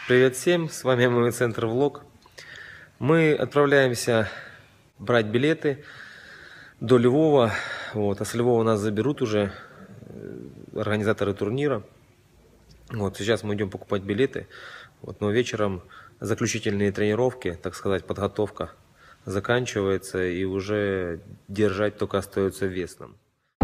Привет всем, с вами ММА Центр Влог. Мы отправляемся брать билеты до Львова. А с Львова нас заберут уже организаторы турнира. Сейчас мы идем покупать билеты. Но вечером заключительные тренировки, так сказать, подготовка заканчивается, и уже держать только остается вес нам.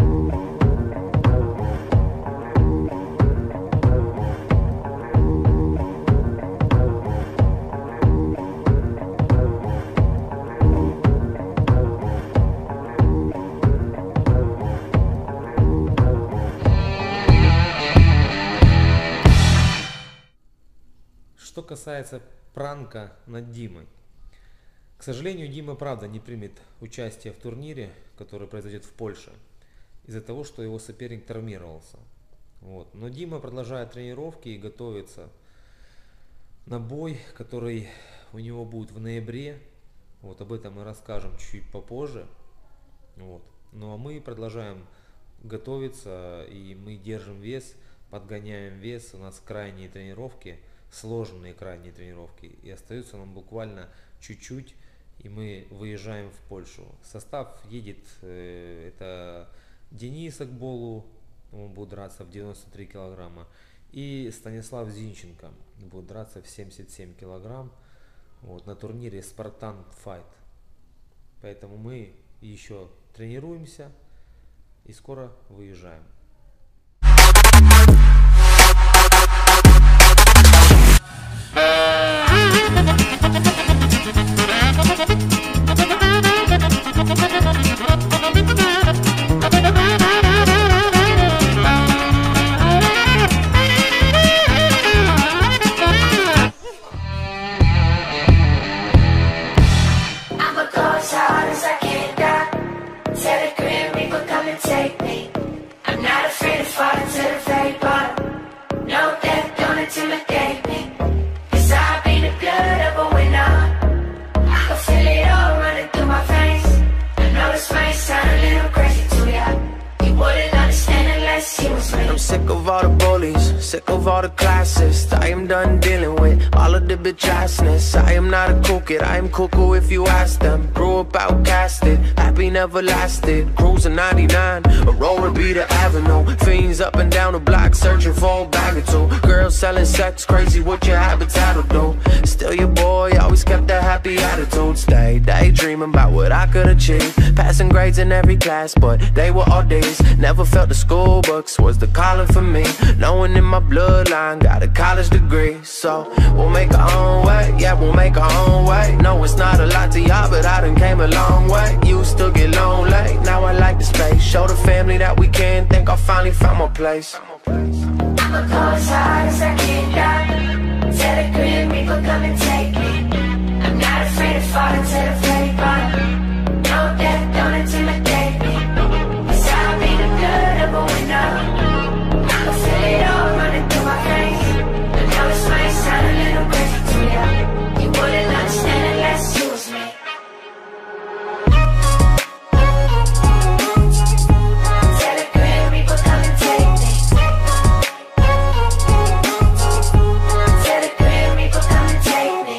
Что касается пранка над Димой. К сожалению, Дима, правда, не примет участие в турнире, который произойдет в Польше, из-за того, что его соперник травмировался. Но Дима продолжает тренировки и готовится на бой, который у него будет в ноябре. Об этом мы расскажем чуть попозже. Ну а мы продолжаем готовиться, и мы держим вес, подгоняем вес. У нас крайние тренировки, сложные крайние тренировки, и остается нам буквально чуть-чуть, и мы выезжаем в Польшу. Состав едет, это Денис Акболу, он будет драться в 93 килограмма, и Станислав Зинченко будет драться в 77 килограмм на турнире Spartan Fight. Поэтому мы еще тренируемся и скоро выезжаем. Sick of all the bullies, sick of all the classists. I am done dealing with all of the bitch assness. I am not a cool kid, I am cuckoo if you ask them. Grew up outcasted, happy never lasted. Cruising 99, Aurora be the avenue. Fiends up and down the block, searching for a bag or two. Girls selling sex, crazy what your habitat will do. Still your boy, always kept a happy attitude. Stay daydreaming about what I could achieve. Passing grades in every class, but they were all D's. Never felt the school books was the calling for me. No one in my bloodline got a college degree. So we'll make our own way, yeah, we'll make our own way. No, it's not a lot to y'all, but I done came a long way. Used to get lonely, now I like the space. Show the family that we can, think I finally found my place. I'ma go as hard as I can die. Tell the grim people come and take me. I'm not afraid of falling to the very bottom. No death, don't intimidate me. Cause I'll be the blood of a winner. I can feel it all running through my veins. I know this might sound a little crazy to you. You wouldn't understand unless you was me. Tell the grim people come and take me. Tell the grim people come and take me.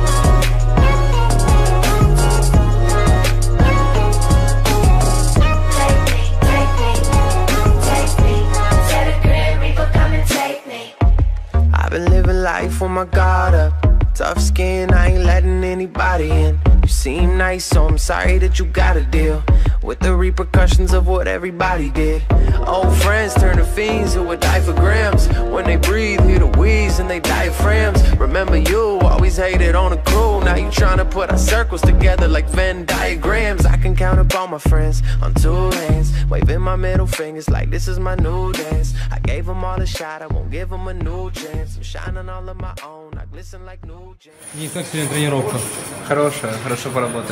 Take me, take me, take me. Tell the grim people come and take me. I've been living life with my guard up. Tough skin, I ain't letting anybody in. You seem nice, so I'm sorry that you gotta deal with the repercussions of what everybody did. Old friends turn to fiends who would die for grams. When they breathe, hear the wheeze and they diaphragms. Remember you always hated on the crew. Now you trying to put our circles together like Venn diagrams. I can count up all my friends on two hands, waving my middle fingers like this is my new dance. I gave them all a shot, I won't give them a new chance. I'm shining all of my own, I glisten like new gems. И как сегодня тренировка? Хорошая, хорошо поработали.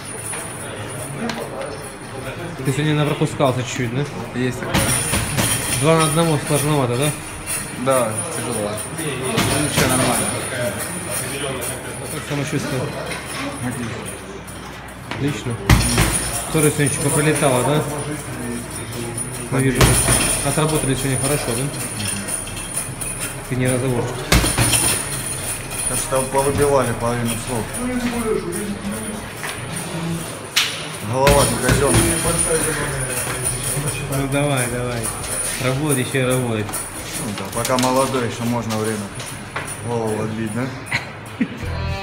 Ты сегодня напропускался чуть-чуть, да? Есть такое. 2 на 1 сложновато, да? Да, тяжело. Ну ничего, нормально. Как самочувствие? Отлично. Отлично. Тоже сегодня чуть пролетало, да? Ну, вижу. Отработали сегодня хорошо, да? Ты не разговорчик. что повыбивали половину слов. Голова не казенная. Ну давай. Работай, еще работай. Ну да, пока молодой, еще можно время голову отбить, да?